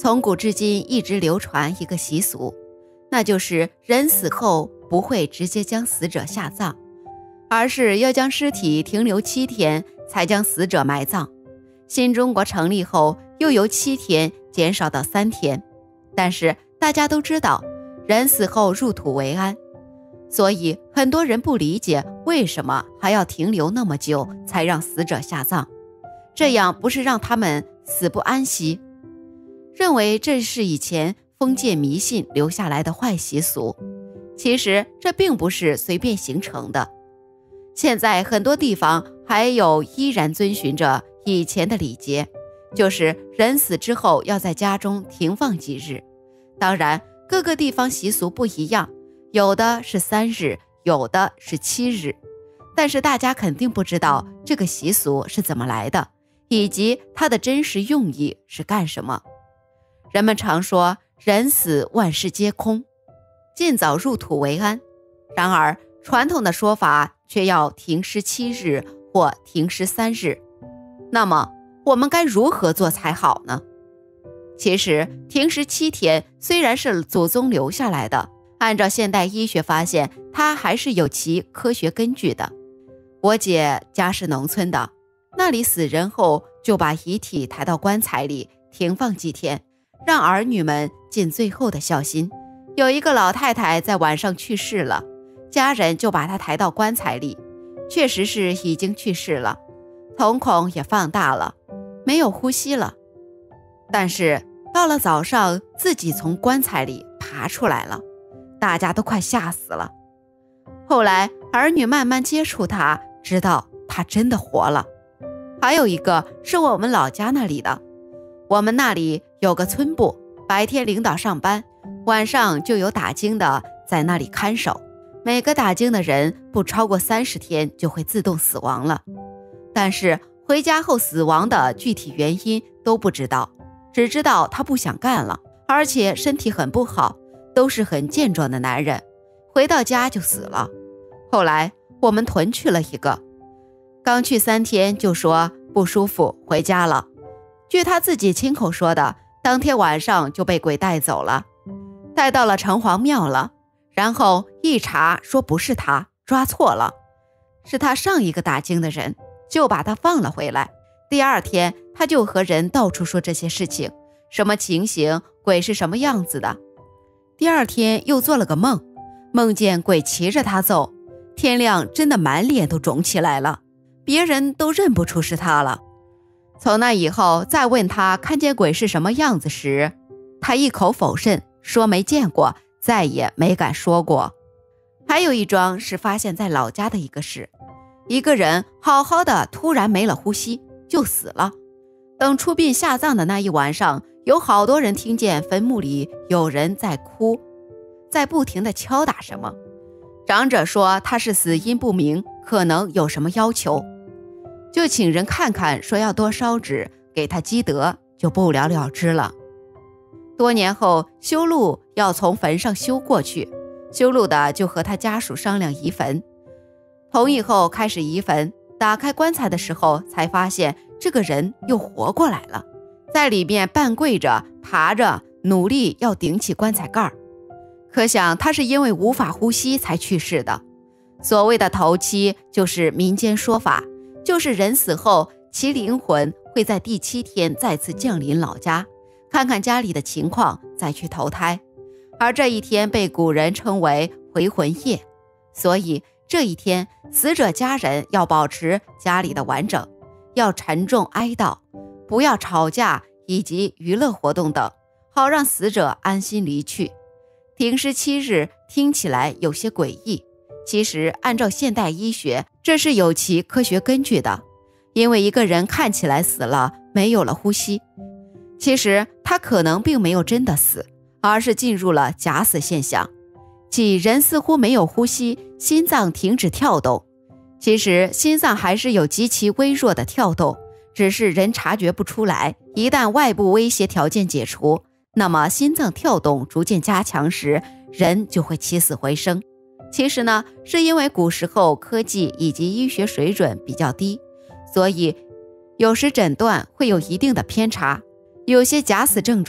从古至今一直流传一个习俗，那就是人死后不会直接将死者下葬，而是要将尸体停留7天才将死者埋葬。新中国成立后又由7天减少到3天，但是大家都知道人死后入土为安，所以很多人不理解为什么还要停留那么久才让死者下葬，这样不是让他们死不安息，认为这是以前封建迷信留下来的坏习俗。其实这并不是随便形成的，现在很多地方还有依然遵循着以前的礼节，就是人死之后要在家中停放几日。当然各个地方习俗不一样，有的是3日，有的是7日，但是大家肯定不知道这个习俗是怎么来的，以及它的真实用意是干什么。人们常说人死万事皆空，尽早入土为安，然而传统的说法却要停尸7日或停尸3日。那么我们该如何做才好呢？其实停尸7天虽然是祖宗留下来的，按照现代医学发现它还是有其科学根据的。我姐家是农村的，那里死人后就把遗体抬到棺材里停放几天，让儿女们尽最后的孝心。有一个老太太在晚上去世了，家人就把她抬到棺材里，确实是已经去世了，瞳孔也放大了，没有呼吸了。但是到了早上自己从棺材里爬出来了，大家都快吓死了。后来儿女慢慢接触她，知道她真的活了。还有一个是我们老家那里的，我们那里有个村部，白天领导上班，晚上就有打更的在那里看守，每个打更的人不超过30天就会自动死亡了，但是回家后死亡的具体原因都不知道，只知道他不想干了，而且身体很不好，都是很健壮的男人，回到家就死了。后来我们屯去了一个，刚去3天就说不舒服回家了，据他自己亲口说的，当天晚上就被鬼带走了，带到了城隍庙了，然后一查说不是他，抓错了，是他上一个打更的人，就把他放了回来。第2天他就和人到处说这些事情，什么情形，鬼是什么样子的。第2天又做了个梦，梦见鬼骑着他走，天亮真的满脸都肿起来了，别人都认不出是他了。从那以后再问他看见鬼是什么样子时，他一口否认，说没见过，再也没敢说过。还有一桩是发现在老家的一个事，一个人好好的突然没了呼吸就死了，等出殡下葬的那一晚上，有好多人听见坟墓里有人在哭，在不停地敲打什么。长者说他是死因不明，可能有什么要求，就请人看看，说要多烧纸给他积德，就不了了之了。多年后修路要从坟上修过去，修路的就和他家属商量移坟，同意后开始移坟，打开棺材的时候才发现这个人又活过来了，在里面半跪着爬着，努力要顶起棺材盖儿，可想他是因为无法呼吸才去世的。所谓的头七就是民间说法，就是人死后其灵魂会在第7天再次降临老家，看看家里的情况再去投胎，而这一天被古人称为回魂夜。所以这一天死者家人要保持家里的完整，要沉重哀悼，不要吵架以及娱乐活动等，好让死者安心离去。停尸7日听起来有些诡异，其实按照现代医学，这是有其科学根据的。因为一个人看起来死了，没有了呼吸，其实他可能并没有真的死，而是进入了假死现象，即人似乎没有呼吸，心脏停止跳动。其实心脏还是有极其微弱的跳动，只是人察觉不出来。一旦外部威胁条件解除，那么心脏跳动逐渐加强时，人就会起死回生。其实呢，是因为古时候科技以及医学水准比较低，所以有时诊断会有一定的偏差，有些假死症状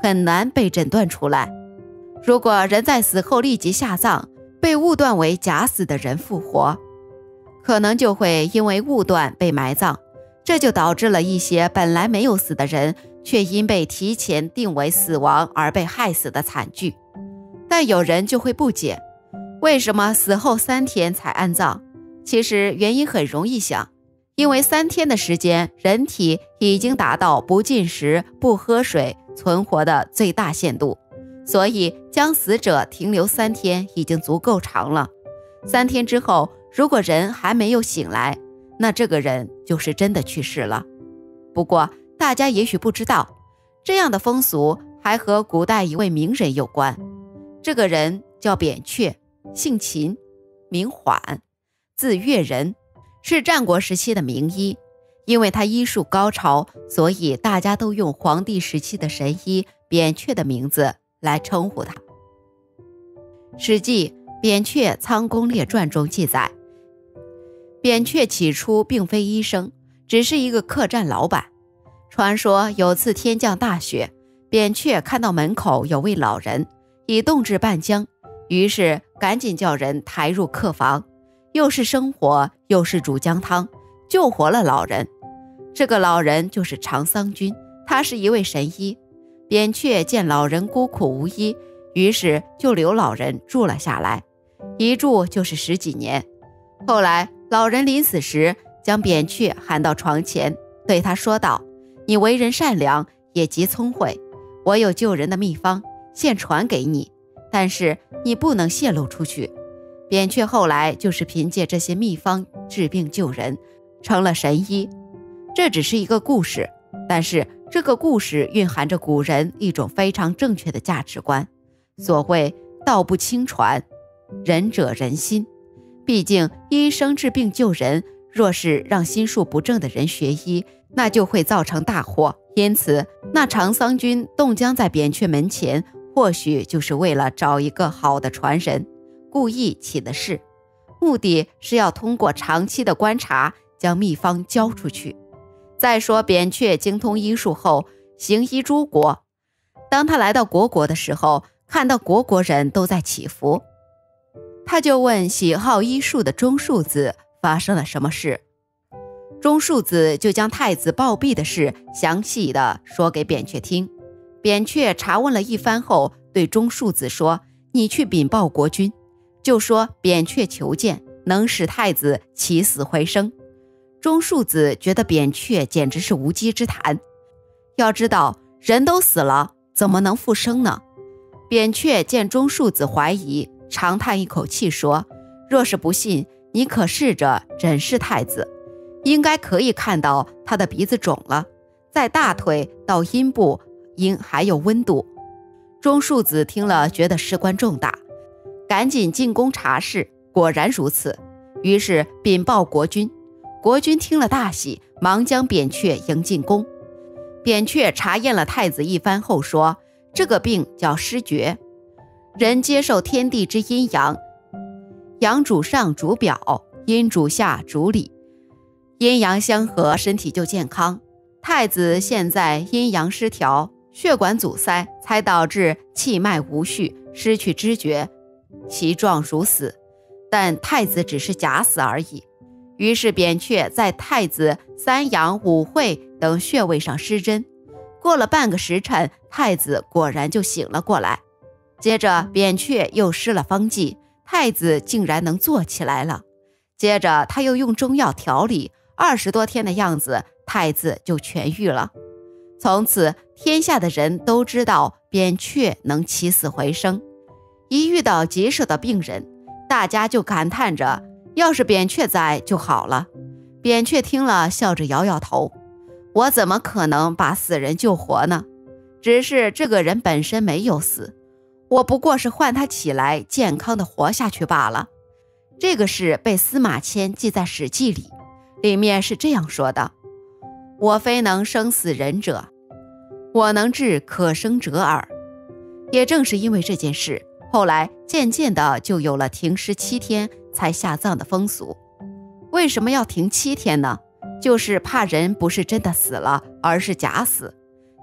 很难被诊断出来。如果人在死后立即下葬，被误断为假死的人复活，可能就会因为误断被埋葬，这就导致了一些本来没有死的人，却因被提前定为死亡而被害死的惨剧。但有人就会不解，为什么死后3天才安葬？其实原因很容易想，因为3天的时间，人体已经达到不进食、不喝水存活的最大限度，所以将死者停留3天已经足够长了。3天之后，如果人还没有醒来，那这个人就是真的去世了。不过大家也许不知道，这样的风俗还和古代一位名人有关。这个人叫扁鹊，姓秦，名缓，字越人，是战国时期的名医。因为他医术高超，所以大家都用黄帝时期的神医扁鹊的名字来称呼他。史记《扁鹊仓公列传》中记载，扁鹊起初并非医生，只是一个客栈老板。传说有次天降大雪，扁鹊看到门口有位老人已冻至半僵，于是赶紧叫人抬入客房，又是生火又是煮姜汤，救活了老人。这个老人就是长桑君，他是一位神医。扁鹊见老人孤苦无依，于是就留老人住了下来，一住就是10几年。后来老人临死时，将扁鹊喊到床前，对他说道：你为人善良，也极聪慧，我有救人的秘方，现传给你，但是你不能泄露出去。扁鹊后来就是凭借这些秘方治病救人，成了神医。这只是一个故事，但是这个故事蕴含着古人一种非常正确的价值观。所谓道不轻传，仁者仁心。毕竟医生治病救人，若是让心术不正的人学医，那就会造成大祸。因此那长桑君冻僵在扁鹊门前，或许就是为了找一个好的传人，故意起的事，目的是要通过长期的观察将秘方交出去。再说扁鹊精通医术后，行医诸国。当他来到虢国的时候，看到虢国人都在祈福，他就问喜好医术的钟树子发生了什么事。钟树子就将太子暴毙的事详细的说给扁鹊听。扁鹊查问了一番后，对钟树子说：你去禀报国君，就说扁鹊求见，能使太子起死回生。钟树子觉得扁鹊简直是无稽之谈，要知道人都死了，怎么能复生呢？扁鹊见钟树子怀疑，长叹一口气说：若是不信，你可试着诊视太子，应该可以看到他的鼻子肿了，在大腿到阴部应还有温度。钟树子听了觉得事关重大，赶紧进宫查视，果然如此，于是禀报国君。国君听了大喜，忙将扁鹊迎进宫。扁鹊查验了太子一番后说，这个病叫失觉，人接受天地之阴阳，阳主上主表，阴主下主里，阴阳相合，身体就健康。太子现在阴阳失调，血管阻塞，才导致气脉无序，失去知觉，其状如死。但太子只是假死而已。于是扁鹊在太子3阳5会等穴位上施针，过了半个时辰，太子果然就醒了过来。接着扁鹊又施了方剂，太子竟然能坐起来了。接着他又用中药调理，20多天的样子，太子就痊愈了。从此天下的人都知道扁鹊能起死回生。一遇到棘手的病人，大家就感叹着，要是扁鹊在就好了。扁鹊听了笑着摇摇头，我怎么可能把死人救活呢？只是这个人本身没有死，我不过是换他起来健康的活下去罢了。这个事被司马迁记在史记里，里面是这样说的：我非能生死人者，我能治可生者耳。也正是因为这件事，后来渐渐的就有了停尸7天才下葬的风俗。为什么要停7天呢？就是怕人不是真的死了，而是假死。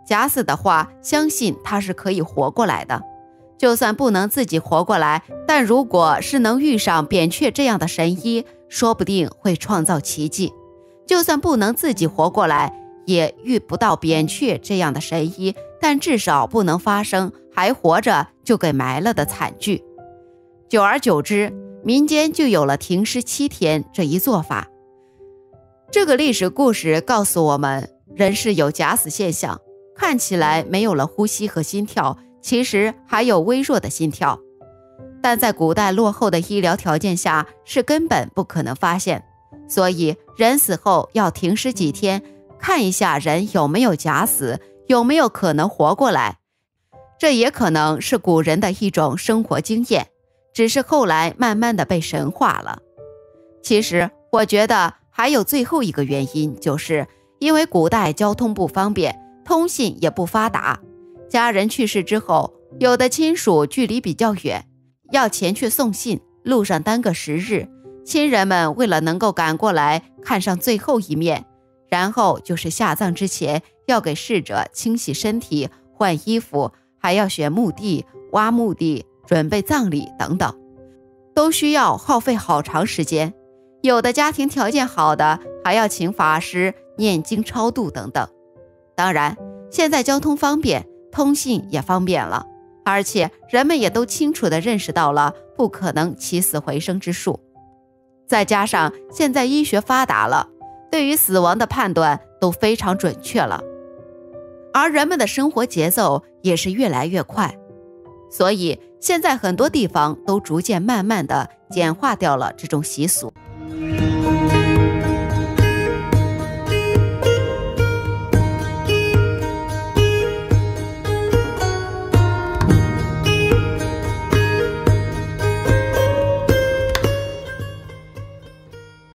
假死的话，相信他是可以活过来的。就算不能自己活过来，但如果是能遇上扁鹊这样的神医，说不定会创造奇迹。就算不能自己活过来，也遇不到扁鹊这样的神医，但至少不能发生还活着就给埋了的惨剧。久而久之，民间就有了停尸7天这一做法。这个历史故事告诉我们，人是有假死现象，看起来没有了呼吸和心跳，其实还有微弱的心跳，但在古代落后的医疗条件下是根本不可能发现，所以人死后要停尸几天，看一下人有没有假死，有没有可能活过来。这也可能是古人的一种生活经验，只是后来慢慢的被神化了。其实我觉得还有最后一个原因，就是因为古代交通不方便，通信也不发达，家人去世之后，有的亲属距离比较远，要前去送信，路上耽搁10日，亲人们为了能够赶过来看上最后一面，然后就是下葬之前要给逝者清洗身体、换衣服，还要选墓地、挖墓地、准备葬礼等等，都需要耗费好长时间。有的家庭条件好的，还要请法师念经超度等等。当然，现在交通方便，通信也方便了，而且人们也都清楚地认识到了不可能起死回生之术。再加上现在医学发达了，对于死亡的判断都非常准确了，而人们的生活节奏也是越来越快，所以现在很多地方都逐渐慢慢地简化掉了这种习俗。